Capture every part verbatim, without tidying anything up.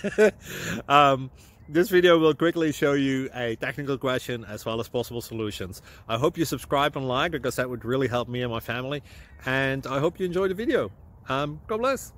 um, this video will quickly show you a technical question as well as possible solutions. I hope you subscribe and like, because that would really help me and my family. And I hope you enjoy the video. Um, God bless.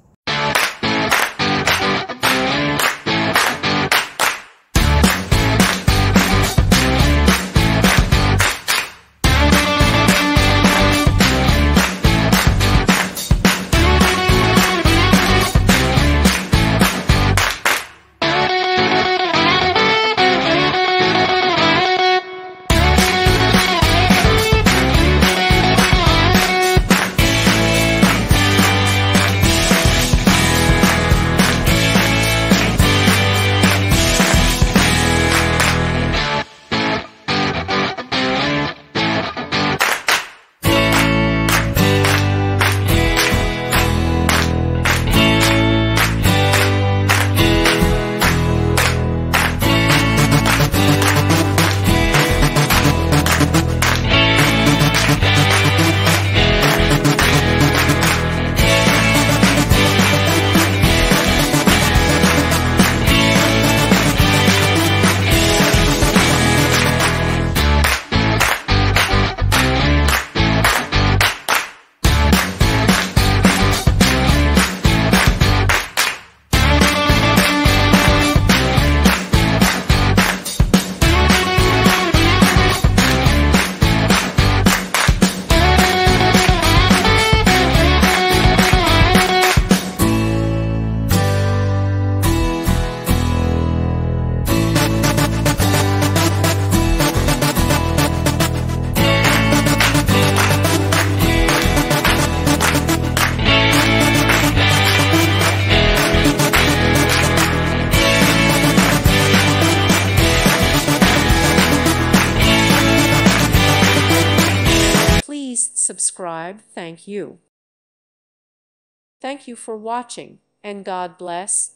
Subscribe. Thank you. Thank you for watching, and God bless.